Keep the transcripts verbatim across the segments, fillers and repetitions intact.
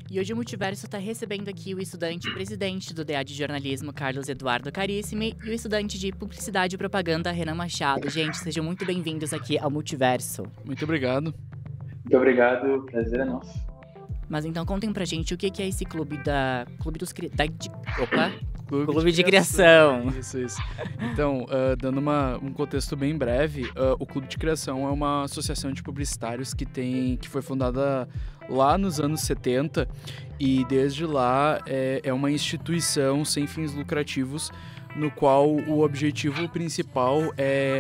E hoje o Multiverso está recebendo aqui o estudante presidente do D A de Jornalismo, Carlos Eduardo Carissimi, e o estudante de Publicidade e Propaganda, Renan Machado. Gente, sejam muito bem-vindos aqui ao Multiverso. Muito obrigado. Muito obrigado, prazer é nosso. Mas então contem pra gente o que é esse clube da... Clube dos... Da, de, opa! Clube, clube de, de Criação. criação. Isso, isso. Então, uh, dando uma, um contexto bem breve, uh, o Clube de Criação é uma associação de publicitários que, tem, que foi fundada lá nos anos setenta e desde lá é, é uma instituição sem fins lucrativos no qual o objetivo principal é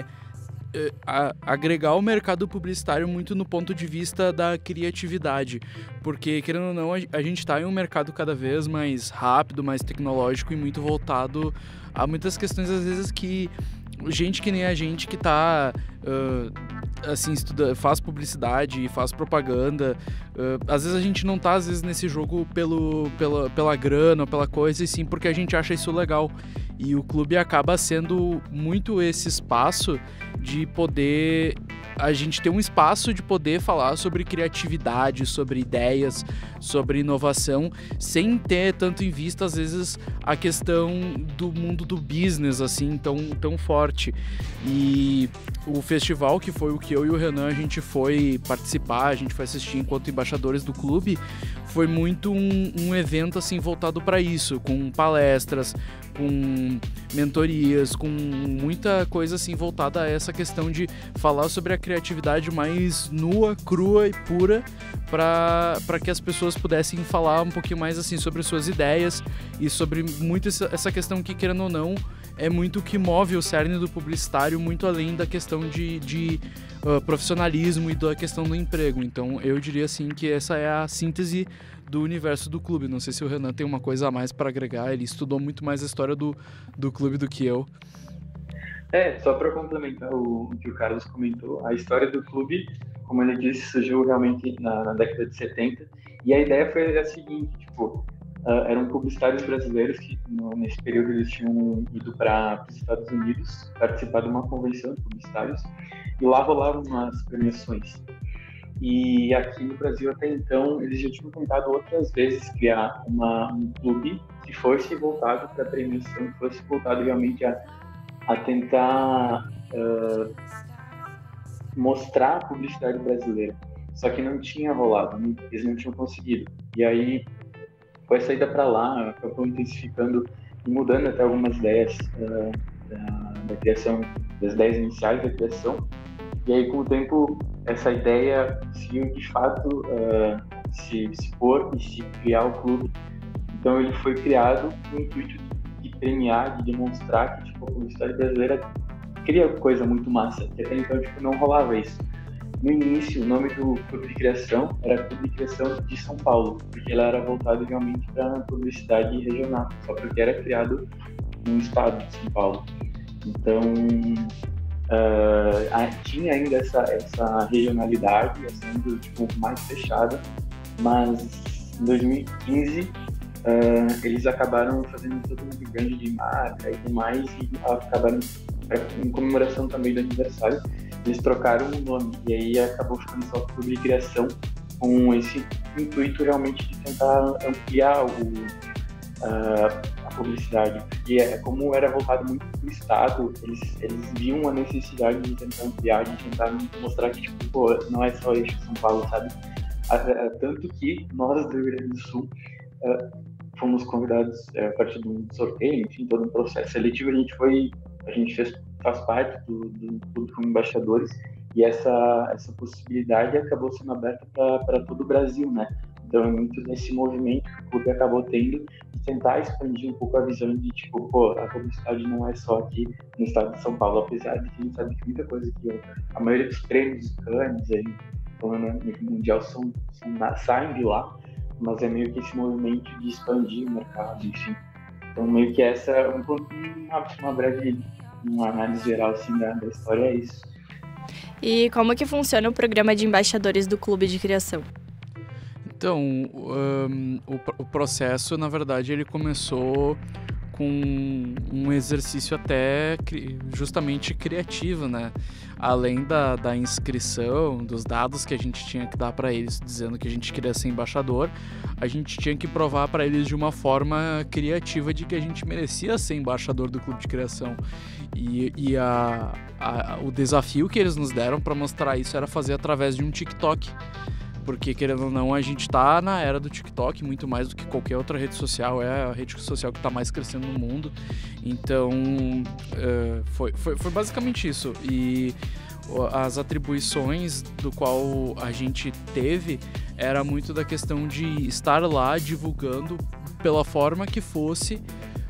A, agregar o mercado publicitário muito no ponto de vista da criatividade, porque, querendo ou não, a, a gente está em um mercado cada vez mais rápido, mais tecnológico e muito voltado a muitas questões, às vezes, que gente que nem a gente que está uh, assim, estuda, faz publicidade e faz propaganda, uh, às vezes a gente não tá, às vezes, nesse jogo pelo, pela, pela grana ou pela coisa, e sim porque a gente acha isso legal. E o clube acaba sendo muito esse espaço de poder... A gente ter um espaço de poder falar sobre criatividade, sobre ideias, sobre inovação, sem ter tanto em vista, às vezes, a questão do mundo do business, assim, tão, tão forte. E o festival, que foi o que eu e o Renan, a gente foi participar, a gente foi assistir enquanto embaixadores do clube, foi muito um, um evento, assim, voltado para isso, com palestras, com mentorias, com muita coisa assim voltada a essa questão de falar sobre a criatividade mais nua, crua e pura, para para que as pessoas pudessem falar um pouquinho mais assim sobre suas ideias e sobre muito essa, essa questão que, querendo ou não, é muito o que move o cerne do publicitário, muito além da questão de, de uh, profissionalismo e da questão do emprego. Então eu diria assim que essa é a síntese do universo do clube. Não sei se o Renan tem uma coisa a mais para agregar, ele estudou muito mais a história do, do clube do que eu. É, só para complementar o, o que o Carlos comentou, a história do clube, como ele disse, surgiu realmente na, na década de setenta, e a ideia foi a seguinte, tipo, uh, eram publicitários brasileiros que no, nesse período eles tinham ido para os Estados Unidos participar de uma convenção de publicitários, e lá rolavam umas premiações. E aqui no Brasil, até então, eles já tinham tentado outras vezes criar uma, um clube que fosse voltado para a premiação, que fosse voltado realmente a, a tentar uh, mostrar a publicidade brasileira. Só que não tinha rolado, não, eles não tinham conseguido. E aí, com essa ida para lá, acabou intensificando e mudando até algumas ideias uh, da, da criação, das ideias iniciais da criação. E aí, com o tempo, essa ideia conseguiu, de fato, uh, se, se pôr e se criar o clube. Então, ele foi criado com o intuito de premiar, de demonstrar que tipo, a publicidade brasileira cria coisa muito massa, que até então tipo, não rolava isso. No início, o nome do Clube de Criação era Clube de Criação de São Paulo, porque ela era voltada realmente para a publicidade regional, só porque era criado no estado de São Paulo. Então, Uh, tinha ainda essa, essa regionalidade, sendo tipo, mais fechada, mas em dois mil e quinze uh, eles acabaram fazendo todo um rebrand de marca e tudo mais, e acabaram, em comemoração também do aniversário, eles trocaram o nome, e aí acabou ficando só Clube de Criação, com esse intuito realmente de tentar ampliar o, uh, a publicidade, porque é, como era voltado muito para o Estado, eles, eles viam a necessidade de tentar ampliar, de tentar mostrar que tipo, pô, não é só eixo São Paulo, sabe? Tanto que nós do Rio Grande do Sul uh, fomos convidados uh, a partir de um sorteio, enfim, todo um processo seletivo, a gente foi, a gente fez, faz parte do, do clube como embaixadores, e essa, essa possibilidade acabou sendo aberta para todo o Brasil, né? Então é muito desse movimento que o clube acabou tendo de tentar expandir um pouco a visão de, tipo, pô, a publicidade não é só aqui no estado de São Paulo, apesar de que a gente sabe que muita coisa que a maioria dos prêmios de Cannes aí, falando no nível mundial, são, são, saem de lá, mas é meio que esse movimento de expandir o mercado, enfim. Então meio que essa, um, uma, uma breve uma análise geral assim, da, da história é isso. E como que funciona o programa de embaixadores do Clube de Criação? Então, um, o, o processo, na verdade, ele começou com um exercício até cri- justamente criativo, né? além da, da inscrição, dos dados que a gente tinha que dar para eles, dizendo que a gente queria ser embaixador, a gente tinha que provar para eles de uma forma criativa de que a gente merecia ser embaixador do Clube de Criação. E, e a, a, o desafio que eles nos deram para mostrar isso era fazer através de um TikTok. Porque, querendo ou não, a gente tá na era do TikTok, muito mais do que qualquer outra rede social. É a rede social que tá mais crescendo no mundo. Então, uh, foi, foi, foi basicamente isso. E as atribuições do qual a gente teve era muito da questão de estar lá divulgando pela forma que fosse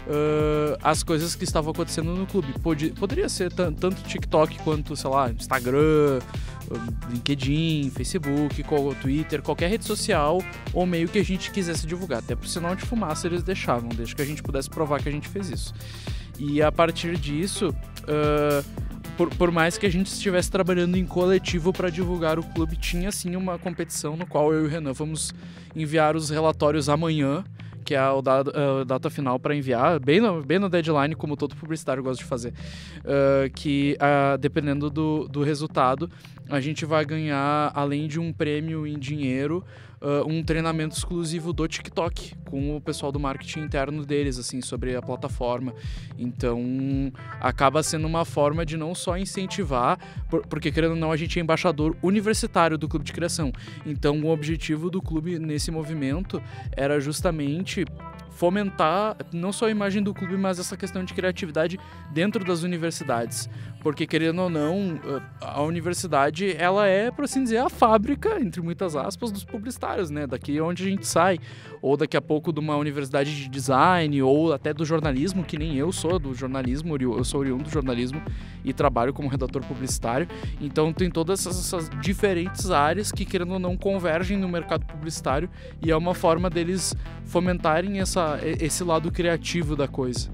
Uh, as coisas que estavam acontecendo no clube. Pod- poderia ser t- tanto TikTok quanto, sei lá, Instagram, uh, LinkedIn, Facebook, qual- Twitter, qualquer rede social ou meio que a gente quisesse divulgar. Até por sinal de fumaça eles deixavam, desde que a gente pudesse provar que a gente fez isso. E a partir disso, uh, por, por mais que a gente estivesse trabalhando em coletivo para divulgar o clube, tinha sim uma competição no qual eu e o Renan vamos enviar os relatórios amanhã, que é a data, a data final para enviar, bem no, bem no deadline, como todo publicitário gosta de fazer, uh, que uh, dependendo do, do resultado, a gente vai ganhar, além de um prêmio em dinheiro, uh, um treinamento exclusivo do TikTok, com o pessoal do marketing interno deles, assim, sobre a plataforma. Então, acaba sendo uma forma de não só incentivar, por, porque, querendo ou não, a gente é embaixador universitário do Clube de Criação. Então, o objetivo do clube nesse movimento era justamente fomentar não só a imagem do clube, mas essa questão de criatividade dentro das universidades. Porque, querendo ou não, a universidade, ela é, por assim dizer, a fábrica, entre muitas aspas, dos publicitários, né? Daqui é onde a gente sai. Ou daqui a pouco de uma universidade de design, ou até do jornalismo, que nem eu sou do jornalismo, eu sou oriundo do jornalismo e trabalho como redator publicitário. Então tem todas essas, essas diferentes áreas que, querendo ou não, convergem no mercado publicitário e é uma forma deles fomentarem essa, esse lado criativo da coisa.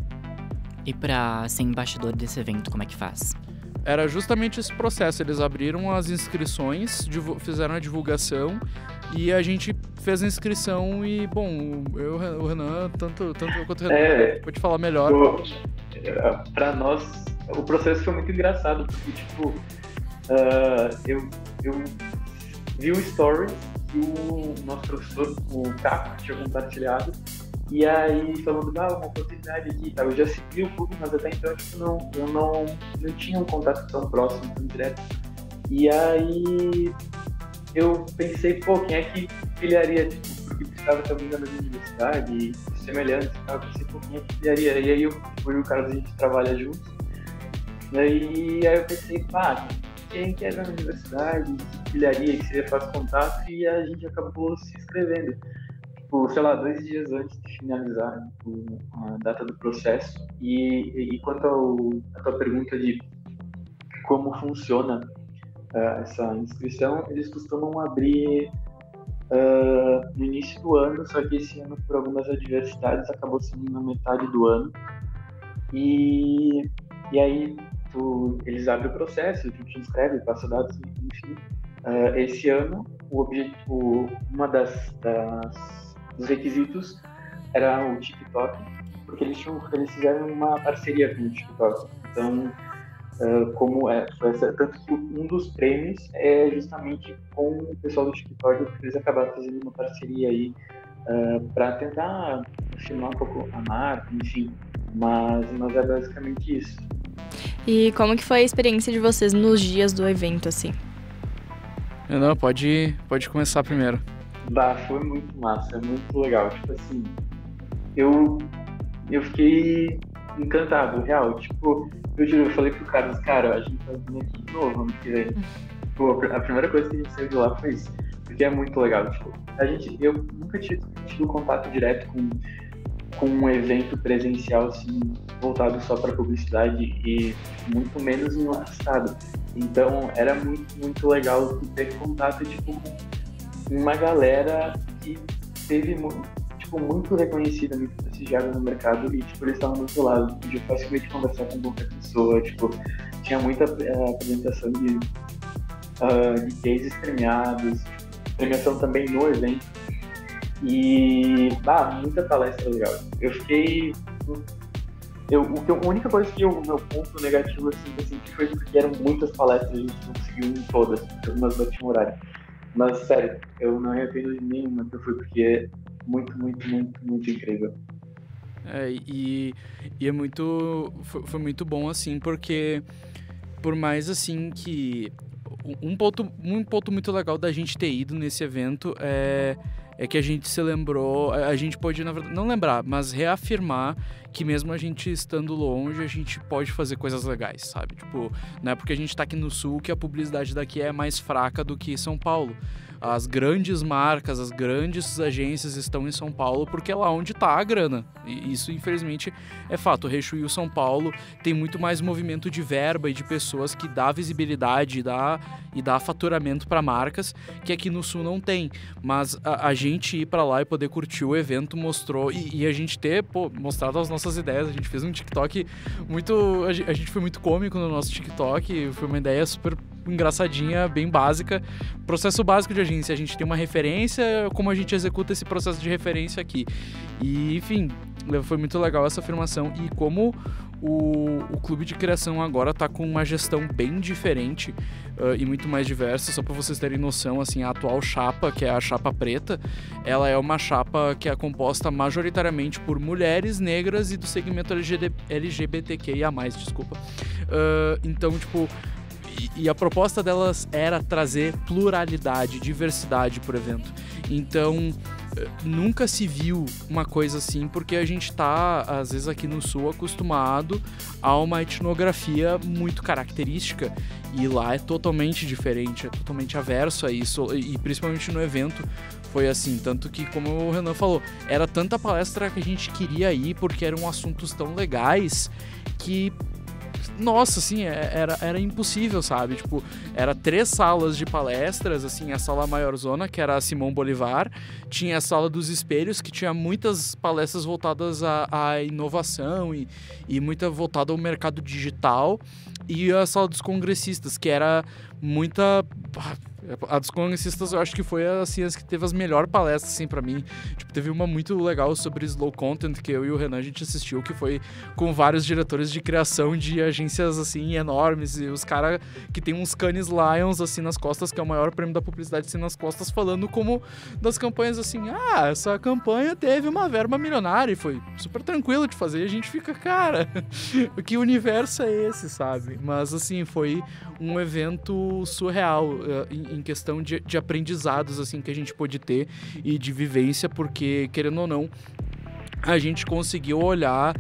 E pra ser embaixador desse evento, como é que faz? Era justamente esse processo, eles abriram as inscrições, divu- fizeram a divulgação e a gente fez a inscrição e, bom, eu, o Renan, tanto, tanto eu quanto o Renan, É, pode falar melhor. Pô, pra nós, o processo foi muito engraçado, porque, tipo, uh, eu, eu vi o story que o nosso professor, o Caco, tinha compartilhado, e aí falando, ah, uma oportunidade aqui, tá? Eu já segui o clube, mas até então, tipo, não, eu não, não tinha um contato tão próximo, tão direto. E aí eu pensei, pô, quem é que filiaria, tipo, porque precisava também da mesma universidade, semelhante e tal, eu pensei, pô, quem é que filiaria? E aí eu fui o Carlos, a gente trabalha juntos, né? E aí eu pensei, pá, quem que é da universidade, que filiaria, que seria fácil contato, e a gente acabou se inscrevendo. Tipo, sei lá, dois dias antes de finalizar tipo, a data do processo. E, e quanto ao, à tua pergunta de como funciona uh, essa inscrição, eles costumam abrir uh, no início do ano, só que esse ano, por algumas adversidades, acabou sendo na metade do ano. E, e aí tu, eles abrem o processo, tu te inscreve, passa dados, enfim. Uh, esse ano, o objetivo, uma das, das dos requisitos era o TikTok, porque eles, tinham, eles fizeram uma parceria com o TikTok. Então, uh, como é, foi essa, tanto que um dos prêmios é justamente com o pessoal do TikTok, porque eles acabaram fazendo uma parceria aí uh, para tentar filmar um pouco a marca, enfim. Mas, mas é basicamente isso. E como que foi a experiência de vocês nos dias do evento, assim? Não, pode, pode começar primeiro. Bah, foi muito massa, muito legal. Tipo assim, eu, eu fiquei encantado, real. Tipo, eu juro, eu falei pro Carlos, cara, a gente vai vir aqui de novo, ano que vem. Pô, a primeira coisa que a gente saiu de lá foi isso, porque é muito legal. Tipo, a gente, eu nunca tinha tido contato direto com, com um evento presencial, assim, voltado só pra publicidade e muito menos em um estado. Então, era muito, muito legal ter contato, tipo, com uma galera que teve tipo, muito reconhecida, muito prestigiada no mercado e tipo, eles estavam muito lá, eu podia facilmente conversar com qualquer pessoa, tipo, tinha muita uh, apresentação de, uh, de cases premiados, premiação também no evento e ah, muita palestra legal. Eu fiquei eu, o que eu, a única coisa que eu, o meu ponto negativo assim, que eu senti foi porque eram muitas palestras, a gente não conseguiu ir em todas, porque algumas batiam horário. Mas, sério, eu não arrependo de nenhuma que eu fui, porque é muito, muito, muito, muito incrível. É, e, e é muito... Foi, foi muito bom, assim, porque por mais, assim, que... Um ponto, um ponto muito legal da gente ter ido nesse evento é, é que a gente se lembrou, a gente pode, na verdade, não lembrar, mas reafirmar que mesmo a gente estando longe, a gente pode fazer coisas legais, sabe? Tipo, não é porque a gente tá aqui no Sul que a publicidade daqui é mais fraca do que São Paulo. As grandes marcas, as grandes agências estão em São Paulo porque é lá onde está a grana. E isso, infelizmente, é fato. O Reixo e o São Paulo tem muito mais movimento de verba e de pessoas que dá visibilidade e dá, e dá faturamento para marcas, que aqui no Sul não tem. Mas a, a gente ir para lá e poder curtir o evento mostrou... E, e a gente ter pô, mostrado as nossas ideias. A gente fez um TikTok muito... A gente, a gente foi muito cômico no nosso TikTok. Foi uma ideia super engraçadinha, bem básica. Processo básico de agência, a gente tem uma referência, como a gente executa esse processo de referência aqui. E, enfim, foi muito legal essa afirmação. E como o, o clube de criação agora está com uma gestão bem diferente uh, e muito mais diversa, só para vocês terem noção, assim, a atual chapa, que é a chapa preta, ela é uma chapa que é composta majoritariamente por mulheres negras e do segmento L G B T Q I A mais, desculpa. Uh, então, tipo... E a proposta delas era trazer pluralidade, diversidade pro evento. Então, nunca se viu uma coisa assim, porque a gente tá, às vezes aqui no Sul, acostumado a uma etnografia muito característica. E lá é totalmente diferente, é totalmente averso a isso. E principalmente no evento foi assim. Tanto que, como o Renan falou, era tanta palestra que a gente queria ir, porque eram assuntos tão legais que... Nossa, assim, era, era impossível, sabe? Tipo, era três salas de palestras, assim, a sala maior zona, que era a Simão Bolivar, tinha a sala dos espelhos, que tinha muitas palestras voltadas à, à inovação e, e muita voltada ao mercado digital, e a sala dos congressistas, que era muita... A dos congressistas eu acho que foi assim, as que teve as melhores palestras, assim, pra mim. Tipo, teve uma muito legal sobre slow content que eu e o Renan a gente assistiu, que foi com vários diretores de criação de agências, assim, enormes. E os caras que tem uns Cannes Lions, assim, nas costas, que é o maior prêmio da publicidade, assim, nas costas, falando como das campanhas, assim, ah, essa campanha teve uma verba milionária e foi super tranquilo de fazer. E a gente fica, cara, que universo é esse, sabe? Mas, assim, foi um evento surreal, em em questão de, de aprendizados, assim, que a gente pôde ter e de vivência, porque, querendo ou não, a gente conseguiu olhar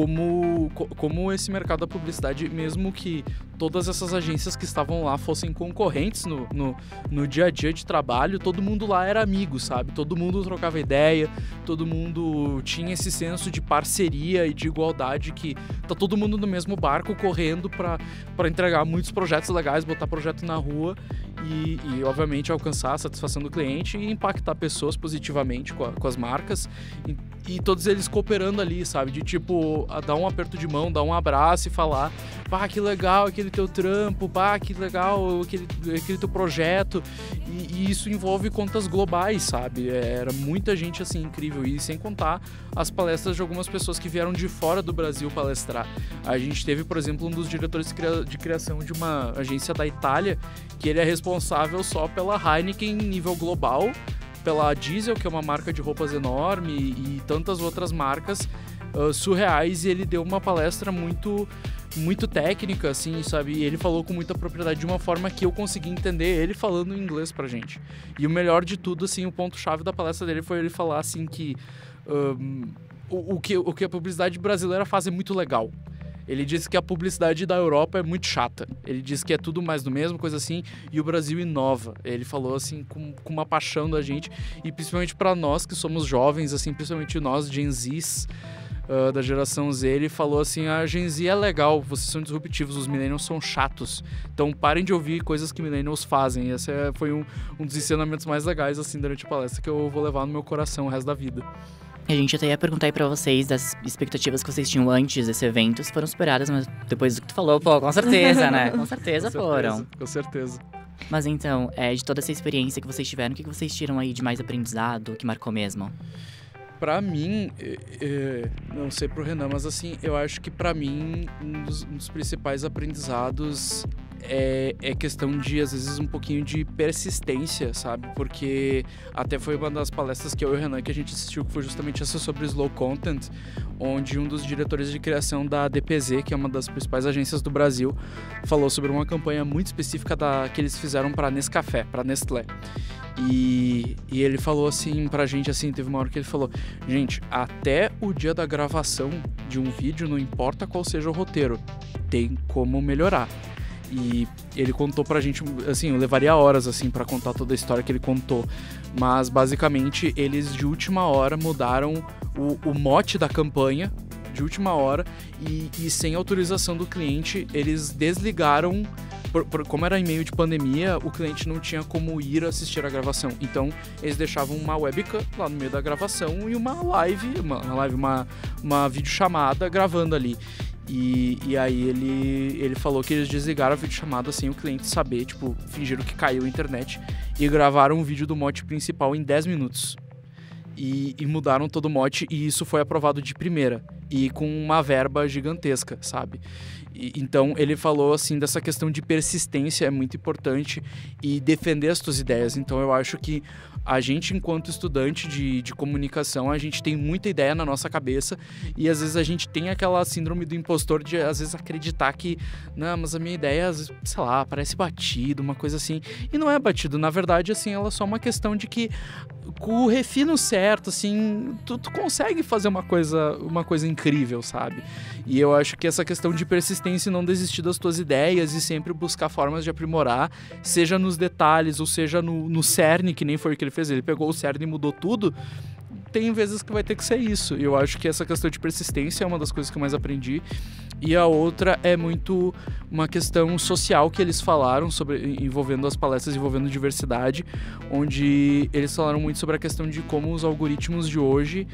como, como esse mercado da publicidade, mesmo que todas essas agências que estavam lá fossem concorrentes no, no, no dia a dia de trabalho, todo mundo lá era amigo, sabe? Todo mundo trocava ideia, todo mundo tinha esse senso de parceria e de igualdade, que tá todo mundo no mesmo barco correndo para para entregar muitos projetos legais, botar projeto na rua e, e, obviamente, alcançar a satisfação do cliente e impactar pessoas positivamente com, a, com as marcas. E, e todos eles cooperando ali, sabe? De, tipo, dar um aperto de mão, dar um abraço e falar, pá, que legal aquele teu trampo, pá, que legal aquele, aquele teu projeto. E, e isso envolve contas globais, sabe? Era muita gente, assim, incrível. E sem contar as palestras de algumas pessoas que vieram de fora do Brasil palestrar. A gente teve, por exemplo, um dos diretores de, cria- de criação de uma agência da Itália, que ele é responsável só pela Heineken em nível global, pela Diesel, que é uma marca de roupas enorme, e, e tantas outras marcas uh, surreais, e ele deu uma palestra muito, muito técnica, assim, sabe? E ele falou com muita propriedade, de uma forma que eu consegui entender ele falando em inglês pra gente. E o melhor de tudo, assim, o ponto-chave da palestra dele foi ele falar, assim, que, um, o, o que o que a publicidade brasileira faz é muito legal. Ele disse que a publicidade da Europa é muito chata. Ele disse que é tudo mais do mesmo, coisa assim, e o Brasil inova. Ele falou, assim, com, com uma paixão da gente, e principalmente para nós que somos jovens, assim, principalmente nós, Gen Zs, uh, da geração Z, ele falou assim, a Gen Z é legal, vocês são disruptivos, os millennials são chatos. Então parem de ouvir coisas que millennials fazem. Esse é, foi um, um dos ensinamentos mais legais, assim, durante a palestra, que eu vou levar no meu coração o resto da vida. A gente até ia perguntar aí pra vocês das expectativas que vocês tinham antes desse evento, se foram superadas, mas depois do que tu falou, pô, com certeza, né? Com certeza com foram. Certeza, com certeza. Mas então, é, de toda essa experiência que vocês tiveram, o que vocês tiram aí de mais aprendizado, que marcou mesmo? Pra mim, é, é, não sei pro Renan, mas assim, eu acho que pra mim um dos, um dos principais aprendizados é, é questão de, às vezes, um pouquinho de persistência, sabe? Porque até foi uma das palestras que eu e o Renan que a gente assistiu, que foi justamente essa sobre Slow Content, onde um dos diretores de criação da D P Z, que é uma das principais agências do Brasil, falou sobre uma campanha muito específica da, que eles fizeram para Nescafé, para Nestlé. E, e ele falou assim pra gente, assim, teve uma hora que ele falou: gente, até o dia da gravação de um vídeo, não importa qual seja o roteiro, tem como melhorar. E ele contou pra gente, assim, eu levaria horas, assim, pra contar toda a história que ele contou. Mas, basicamente, eles de última hora mudaram o, o mote da campanha, de última hora, e, e sem autorização do cliente, eles desligaram. Por, por, como era em meio de pandemia, o cliente não tinha como ir assistir a gravação. Então, eles deixavam uma webcam lá no meio da gravação e uma live, uma, uma live, uma, uma videochamada gravando ali. E, e aí ele, ele falou que eles desligaram a videochamada sem o cliente saber, tipo, fingiram que caiu a internet e gravaram um vídeo do mote principal em dez minutos. E, e mudaram todo o mote, e isso foi aprovado de primeira. E com uma verba gigantesca, sabe? E, então, ele falou, assim, dessa questão de persistência é muito importante e defender as tuas ideias. Então, eu acho que a gente, enquanto estudante de, de comunicação, a gente tem muita ideia na nossa cabeça e, às vezes, a gente tem aquela síndrome do impostor de, às vezes, acreditar que, não, mas a minha ideia, às vezes, sei lá, parece batido, uma coisa assim. E não é batido. Na verdade, assim, ela é só uma questão de que, com o refino certo, assim, tu, tu consegue fazer uma coisa, uma coisa incrível, sabe? E eu acho que essa questão de persistência e não desistir das tuas ideias e sempre buscar formas de aprimorar, seja nos detalhes ou seja no, no cerne, que nem foi o que ele fez, ele pegou o cerne e mudou tudo, tem vezes que vai ter que ser isso. E eu acho que essa questão de persistência é uma das coisas que eu mais aprendi. E a outra é muito uma questão social que eles falaram, sobre, envolvendo as palestras, envolvendo diversidade, onde eles falaram muito sobre a questão de como os algoritmos de hoje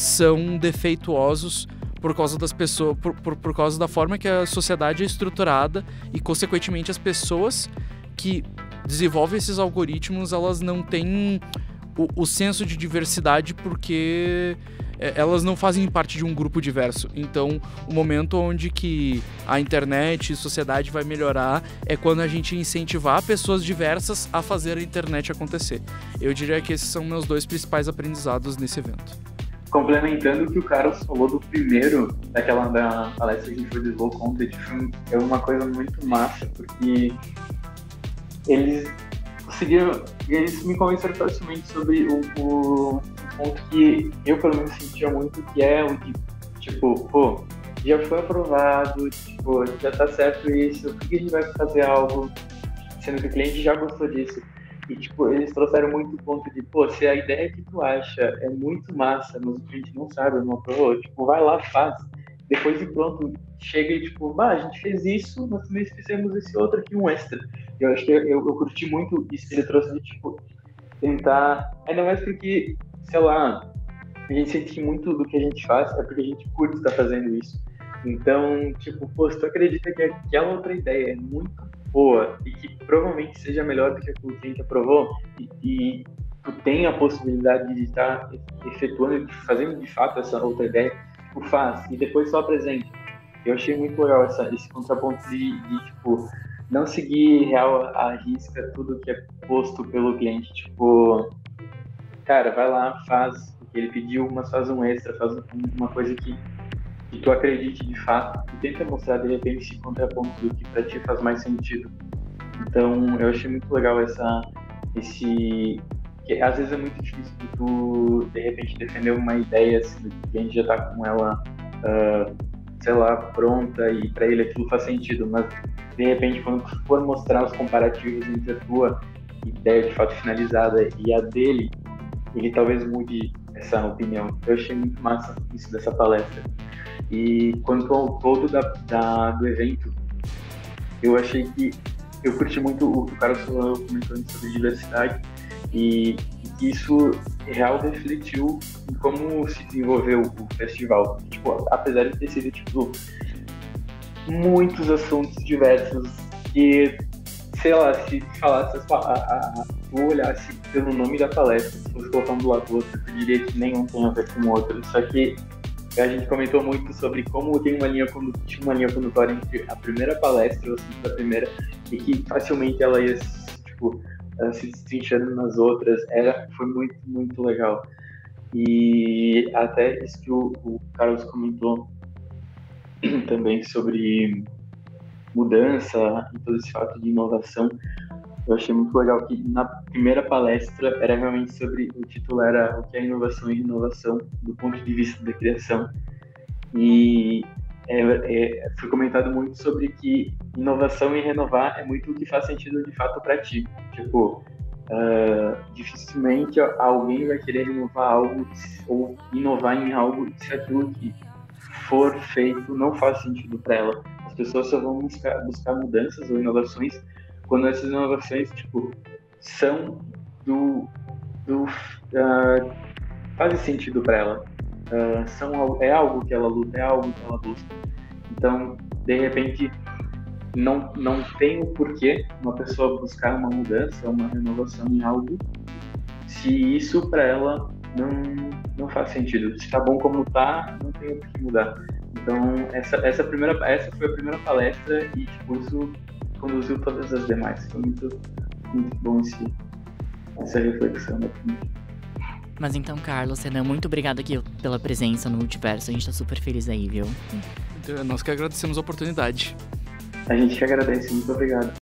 são defeituosos por causa das pessoas, por, por, por causa da forma que a sociedade é estruturada e, consequentemente, as pessoas que desenvolvem esses algoritmos, elas não têm o, o senso de diversidade porque elas não fazem parte de um grupo diverso. Então, o momento onde que a internet e a sociedade vai melhorar é quando a gente incentivar pessoas diversas a fazer a internet acontecer. Eu diria que esses são meus dois principais aprendizados nesse evento. Complementando o que o Carlos falou do primeiro, daquela da palestra que foi do Slow Content, é uma coisa muito massa, porque eles conseguiram, eles me convenceram facilmente sobre o, o ponto que eu pelo menos sentia muito, que é o de, tipo, pô, já foi aprovado, tipo, já tá certo isso, por que a gente vai fazer algo, sendo que o cliente já gostou disso? E, tipo, eles trouxeram muito o ponto de, pô, se a ideia que tu acha é muito massa, mas o cliente não sabe, não aprovou, tipo, vai lá, faz. Depois de pronto, chega e, tipo, bah, a gente fez isso, nós também fizemos esse outro aqui, um extra. Eu acho que eu, eu, eu curti muito isso que ele trouxe de, tipo, tentar, ainda mais porque, sei lá, a gente sente que muito do que a gente faz é porque a gente curte estar fazendo isso. Então, tipo, pô, se tu acredita que aquela outra ideia é muito boa e que provavelmente seja melhor do que a que a gente aprovou e, e tu tem a possibilidade de estar efetuando, fazendo de fato essa outra ideia, tu faz e depois só apresenta. Eu achei muito legal essa, esse contraponto de, de, tipo, não seguir real à risca tudo que é posto pelo cliente. Tipo, cara, vai lá, faz o que ele pediu, mas faz um extra, faz uma coisa que que tu acredite de fato e tenta mostrar de repente esse contraponto do que pra ti faz mais sentido. Então eu achei muito legal essa, esse, que às vezes é muito difícil de tu de repente defender uma ideia assim, que a gente já tá com ela, uh, sei lá, pronta e pra ele aquilo faz sentido, mas de repente quando tu for mostrar os comparativos entre a tua ideia de fato finalizada e a dele, ele talvez mude essa opinião. Eu achei muito massa isso dessa palestra. E quanto ao todo da, da, do evento, eu achei que eu curti muito o que o Carlos falou comentando sobre diversidade e, e que isso real refletiu em como se desenvolveu o festival. Tipo, apesar de ter sido tipo, muitos assuntos diversos que sei lá, se falasse, a, a, a, tu olhasse pelo nome da palestra, se fosse colocar um do lado do outro, eu diria que nenhum tem a ver com o outro. Só que a gente comentou muito sobre como tem uma linha, tinha uma linha condutória entre a primeira palestra, o assunto da primeira, e que facilmente ela ia, tipo, se destrinchando nas outras. Era, foi muito, muito legal. E até isso que o, o Carlos comentou também sobre mudança e todo esse fato de inovação, eu achei muito legal que na primeira palestra era realmente sobre, o título era o que é inovação e inovação do ponto de vista da criação, e é, é, foi comentado muito sobre que inovação e renovar é muito o que faz sentido de fato para ti, tipo, uh, dificilmente alguém vai querer renovar algo ou inovar em algo se aquilo que for feito não faz sentido para ela. As pessoas só vão buscar, buscar mudanças ou inovações quando essas inovações, tipo, são do... do uh, fazem sentido para ela. Uh, são, é algo que ela luta, é algo que ela busca. Então, de repente, não, não tem o porquê uma pessoa buscar uma mudança, uma renovação em algo, se isso para ela não, não faz sentido. Se tá bom como tá, não tem o que mudar. Então, essa, essa, primeira, essa foi a primeira palestra e, tipo, isso conduziu todas as demais. Foi muito, muito bom esse, essa reflexão. Né? Mas então, Carlos, Renan, muito obrigado aqui pela presença no Multiverso. A gente tá super feliz aí, viu? Então, nós que agradecemos a oportunidade. A gente que agradece. Muito obrigado.